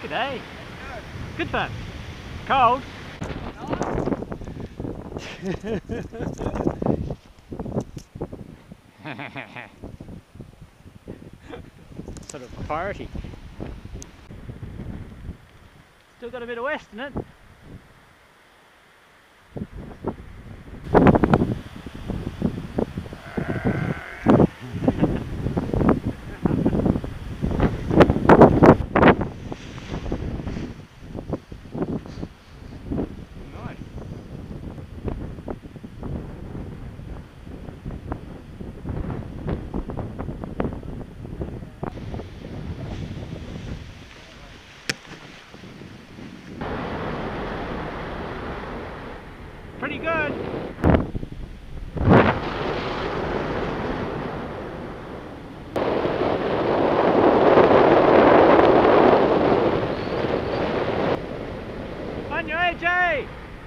Good day. Good fun. Cold. Sort of party. Still got a bit of west in it. Pretty good. On your AJ!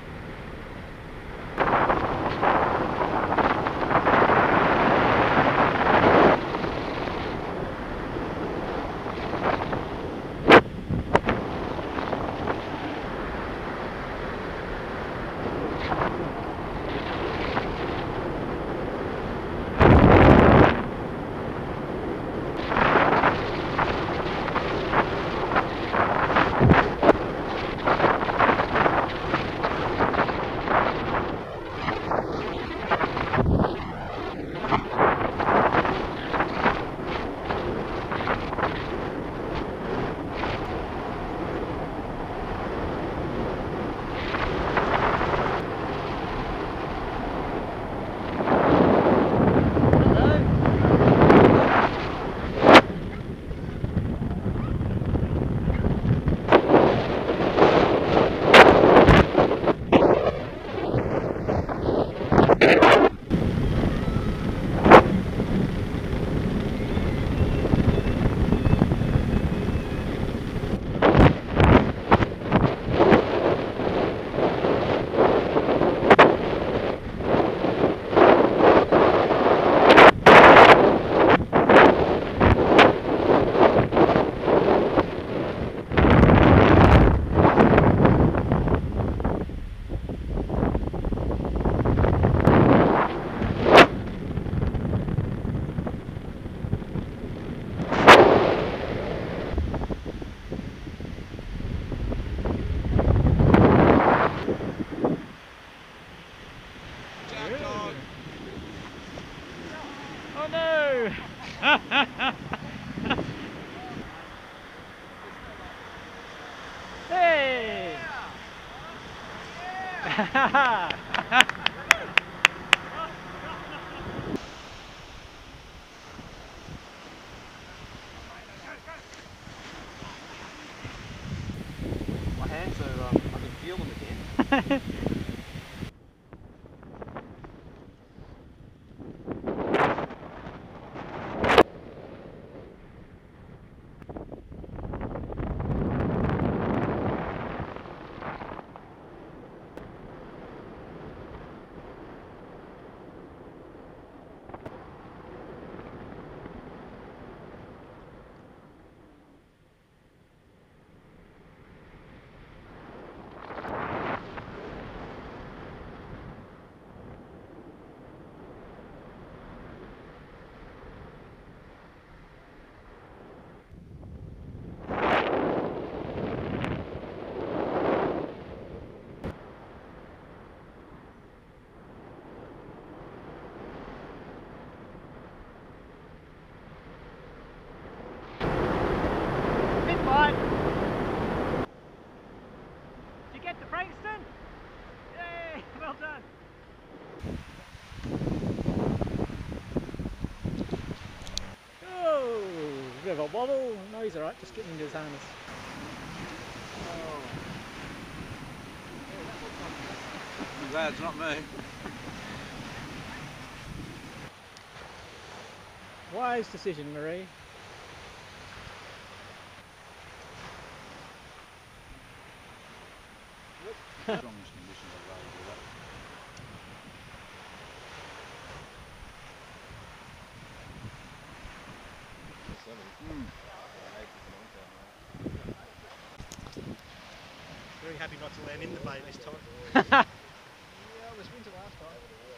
Oh no! Hey! Yeah. My hands are, I can feel them again. Did you get to Frankston? Yay! Well done! Oh, bit of a wobble. No, he's alright, just getting into his harness. You lads, not me. Wise decision, Marie. Strongest conditions of road, Very happy not to land in the bay this time. Yeah, it was winter last time.